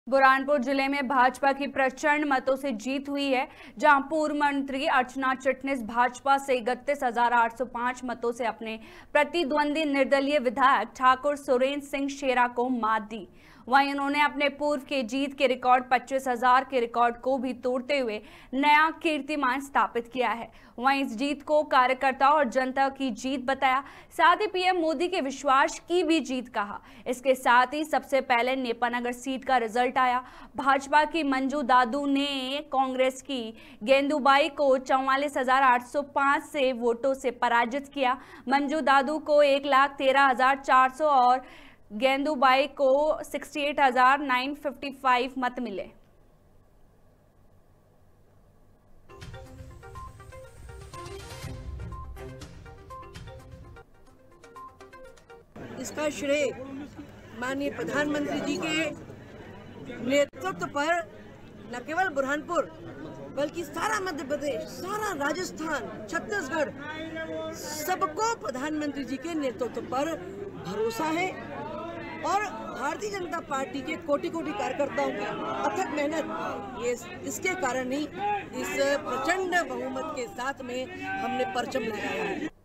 बुरहानपुर जिले में भाजपा की प्रचंड मतों से जीत हुई है, जहां पूर्व मंत्री अर्चना चिटनिस भाजपा से 31,805 मतों से अपने प्रतिद्वंदी निर्दलीय विधायक ठाकुर सुरेंद्र सिंह शेरा को मात दी। वहीं उन्होंने अपने पूर्व के जीत के रिकॉर्ड 25,000 के रिकॉर्ड को भी तोड़ते हुए नया कीर्तिमान स्थापित किया है। वहीं इस जीत को कार्यकर्ताओं और जनता की जीत बताया, साथ ही पीएम मोदी के विश्वास की भी जीत कहा। इसके साथ ही सबसे पहले नेपानगर सीट का रिजल्ट आया। भाजपा की मंजू दादू ने कांग्रेस की गेंदूबाई को 44,805 से वोटों से पराजित किया। मंजू दादू को 1,13,400 और गेंदूबाई को 68,955 मत मिले। इसका श्रेय माननीय प्रधानमंत्री जी के नेतृत्व पर न केवल बुरहानपुर बल्कि सारा मध्य प्रदेश, सारा राजस्थान, छत्तीसगढ़, सबको प्रधानमंत्री जी के नेतृत्व पर भरोसा है और भारतीय जनता पार्टी के कोटि कोटि कार्यकर्ताओं की अथक मेहनत, ये इसके कारण ही इस प्रचंड बहुमत के साथ में हमने परचम लगाया है।